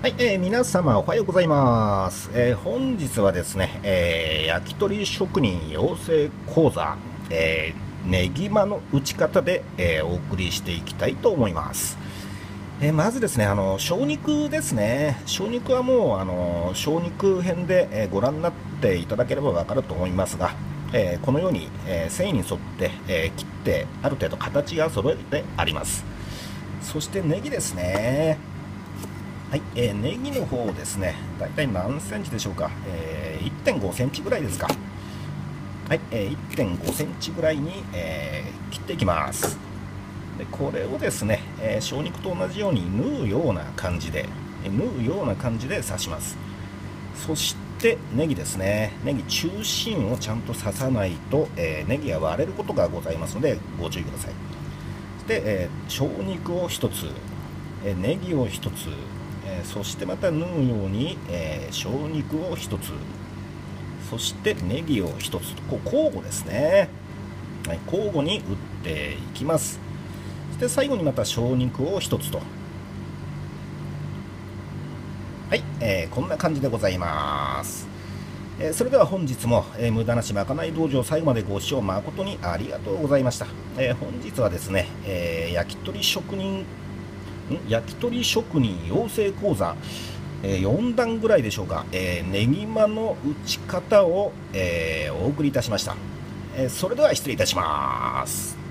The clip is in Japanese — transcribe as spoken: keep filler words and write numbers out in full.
はい、えー皆様おはようございます。えー本日はですね、えー焼き鳥職人養成講座、えー、ネギマの打ち方で、えーお送りしていきたいと思います。えーまずですね、あの小肉ですね。小肉はもうあの小肉編で、えーご覧になっていただければわかると思いますが、えーこのように、えー繊維に沿って、えー切ってある程度形が揃えてあります。そしてネギですね。はい、えー、ネギの方ですね、だいたい何センチでしょうか、えー、いってんごセンチぐらいですか。はい、えー、いってんごセンチぐらいに、えー切っていきます。でこれをですね、えー小肉と同じように縫うような感じで、えー縫うような感じで刺します。そしてネギですね、ネギ中心をちゃんと刺さないと、えーネギが割れることがございますのでご注意ください。で、えー小肉をひとつ、えーネギをひとつ、えーそしてまた縫うように、えー小肉をひとつ、そしてネギをひとつとこう交互ですね、はい、交互に打っていきます。そして最後にまた小肉をひとつと、はい、えーこんな感じでございます。えーそれでは本日も、えー無駄なしまかない道場最後までご視聴誠にありがとうございました。えー本日はですね、えー焼き鳥職人焼き鳥職人養成講座、えーよん段ぐらいでしょうか、えー、ネギマの打ち方を、えーお送りいたしました。えーそれでは失礼いたします。